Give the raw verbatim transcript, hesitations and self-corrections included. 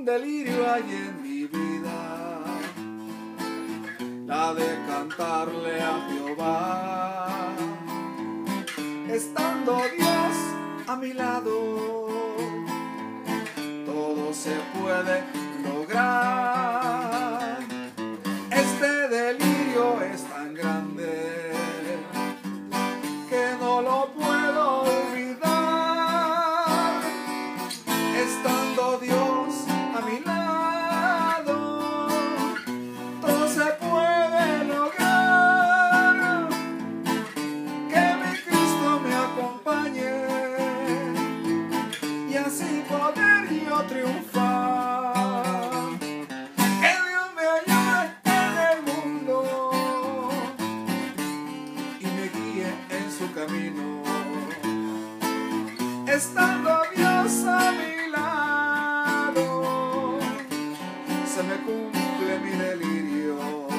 un delirio hay en mi vida, la de cantarle a Jehová, estando Dios a mi lado, todo se puede lograr. Este delirio es tan grande que no lo puedo olvidar, estando Dios a mi lado, todo se puede lograr. Que mi Cristo me acompañe y así poder yo triunfar. Que Dios me ayude en el mundo y me guíe en su camino, estando Dios a mi lado, se me cumple mi delirio.